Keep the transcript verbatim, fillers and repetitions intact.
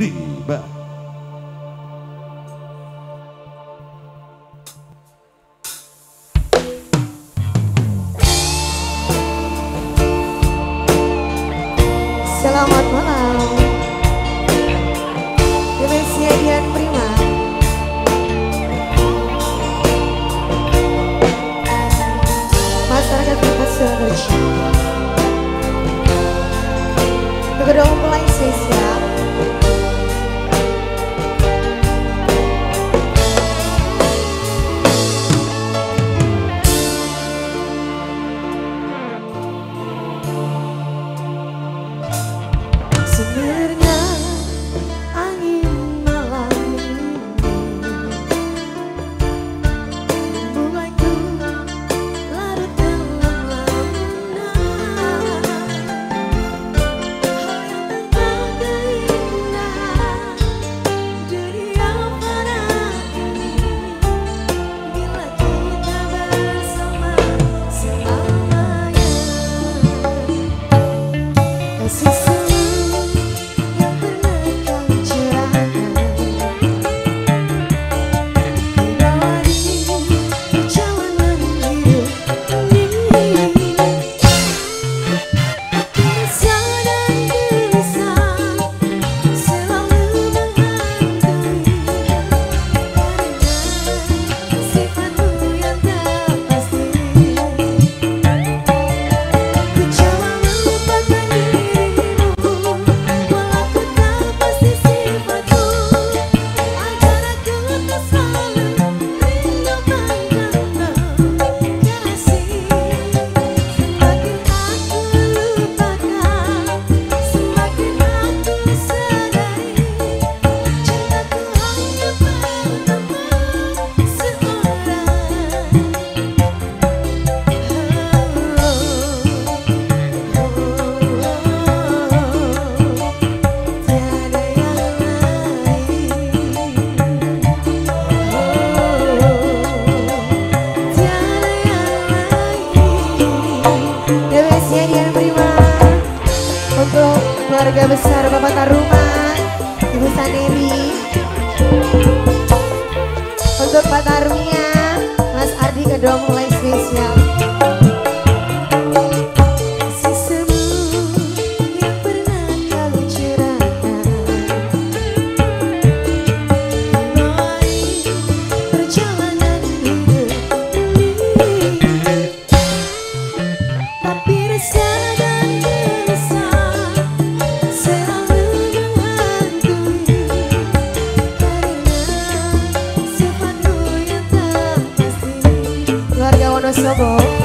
Riba. Selamat malam Dimensi Dian Prima. Masyarakat kita seharusnya Gedung mulai spesial sebenarnya angin malam ini membuatku larut dalam lamunan. Hal yang terindah dunia pada ini bila kita bersama selamanya. Kasih Dian Prima untuk keluarga besar Bapak Taruman, Ibu Saneri, untuk Pak Tarmia, Mas Ardi Kedong mulai spesial. Wonosobo.